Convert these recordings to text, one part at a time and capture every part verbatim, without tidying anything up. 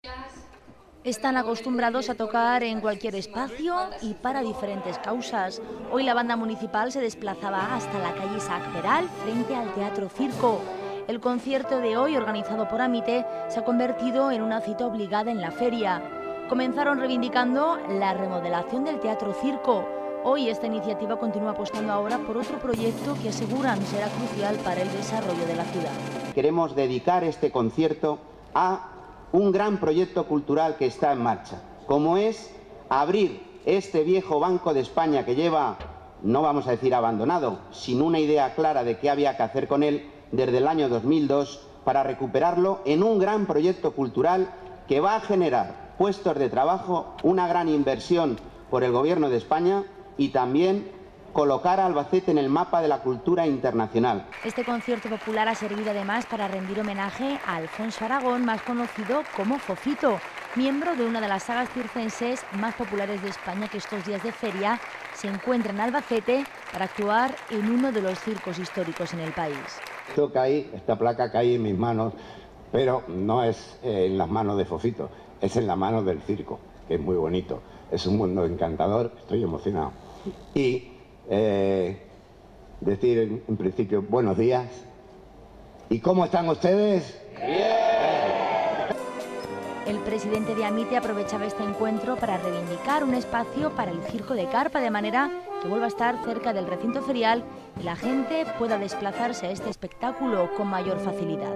Están acostumbrados a tocar en cualquier espacio y para diferentes causas. Hoy la banda municipal se desplazaba hasta la calle Isaac Peral, frente al Teatro Circo. El concierto de hoy, organizado por Amite, se ha convertido en una cita obligada en la feria. Comenzaron reivindicando la remodelación del Teatro Circo. Hoy esta iniciativa continúa apostando ahora por otro proyecto que aseguran será crucial para el desarrollo de la ciudad. Queremos dedicar este concierto a un gran proyecto cultural que está en marcha, como es abrir este viejo Banco de España que lleva, no vamos a decir abandonado, sin una idea clara de qué había que hacer con él desde el año dos mil dos, para recuperarlo en un gran proyecto cultural que va a generar puestos de trabajo, una gran inversión por el Gobierno de España y también colocar a Albacete en el mapa de la cultura internacional. Este concierto popular ha servido además para rendir homenaje a Alfonso Aragón, más conocido como Fofito, miembro de una de las sagas circenses más populares de España, que estos días de feria se encuentra en Albacete para actuar en uno de los circos históricos en el país. Esto cae, esta placa cae en mis manos, pero no es en las manos de Fofito, es en las manos del circo, que es muy bonito. Es un mundo encantador, estoy emocionado. Y Eh, decir en, en principio buenos días. ¿Y cómo están ustedes? ¡Bien! El presidente de Amite aprovechaba este encuentro para reivindicar un espacio para el circo de carpa, de manera que vuelva a estar cerca del recinto ferial y la gente pueda desplazarse a este espectáculo con mayor facilidad.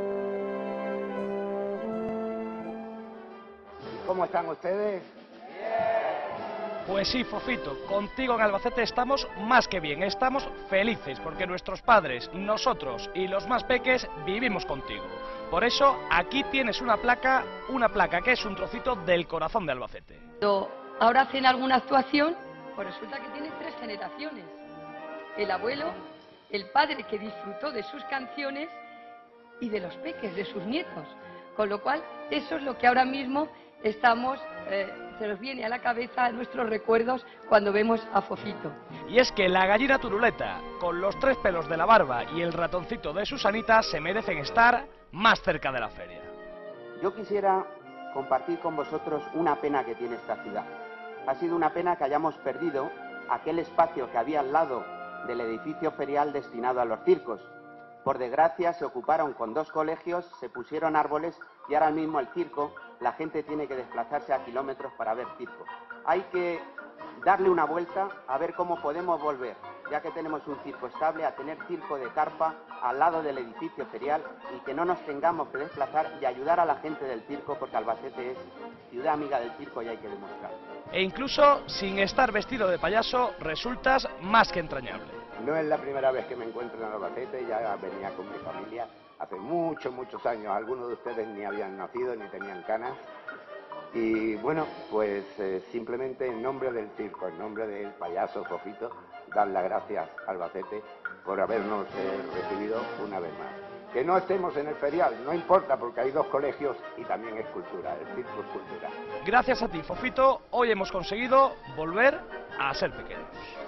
¿Cómo están ustedes? Pues sí, Fofito, contigo en Albacete estamos más que bien, estamos felices porque nuestros padres, nosotros y los más peques vivimos contigo. Por eso aquí tienes una placa, una placa que es un trocito del corazón de Albacete. Ahora hacen alguna actuación, pues resulta que tiene tres generaciones. El abuelo, el padre que disfrutó de sus canciones y de los peques, de sus nietos. Con lo cual, eso es lo que ahora mismo estamos... Eh, se nos viene a la cabeza nuestros recuerdos cuando vemos a Fofito. Y es que la gallina turuleta, con los tres pelos de la barba y el ratoncito de Susanita, se merecen estar más cerca de la feria. Yo quisiera compartir con vosotros una pena que tiene esta ciudad. Ha sido una pena que hayamos perdido aquel espacio que había al lado del edificio ferial destinado a los circos. Por desgracia se ocuparon con dos colegios, se pusieron árboles y ahora mismo el circo, la gente tiene que desplazarse a kilómetros para ver circo. Hay que darle una vuelta a ver cómo podemos volver, ya que tenemos un circo estable, a tener circo de carpa al lado del edificio ferial y que no nos tengamos que desplazar y ayudar a la gente del circo, porque Albacete es ciudad amiga del circo y hay que demostrarlo. E incluso sin estar vestido de payaso resultas más que entrañable. No es la primera vez que me encuentro en Albacete, ya venía con mi familia hace muchos, muchos años. Algunos de ustedes ni habían nacido ni tenían canas. Y bueno, pues eh, simplemente en nombre del circo, en nombre del payaso Fofito, dar las gracias a Albacete por habernos eh, recibido una vez más. Que no estemos en el ferial, no importa, porque hay dos colegios y también es cultura, el circo es cultura. Gracias a ti, Fofito, hoy hemos conseguido volver a ser pequeños.